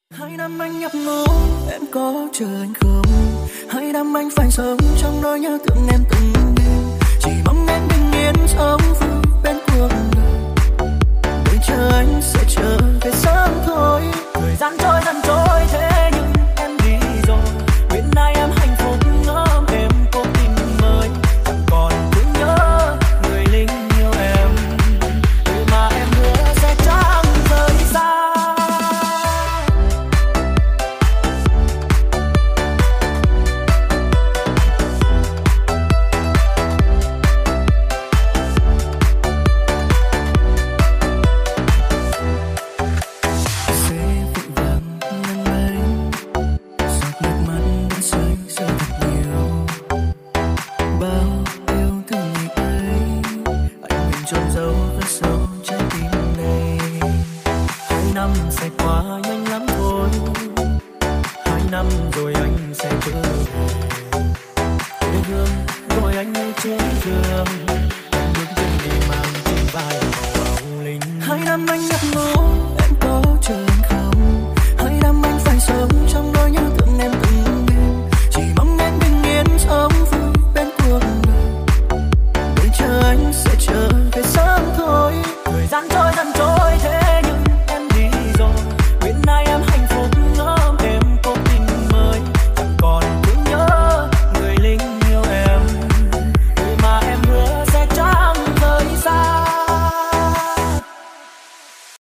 Hai năm anh nhập ngũ, em có chờ anh không? Hai năm anh phải sống trong nỗi nhớ thương em từng đêm. Chỉ mong em bình yên sống vui bên cuộc đời. Đợi chờ anh sẽ trở về sớm thôi. Thời gian trôi dần trôi thế nhưng em đi rồi. Bên nay em hạnh phúc ngỡ em có tình mới. Chẳng còn thương nhớ người lính yêu em. Người mà em hứa sẽ chẳng rời xa. Chôn giấu rất sâu trái tim này. Hai năm sẽ qua nhanh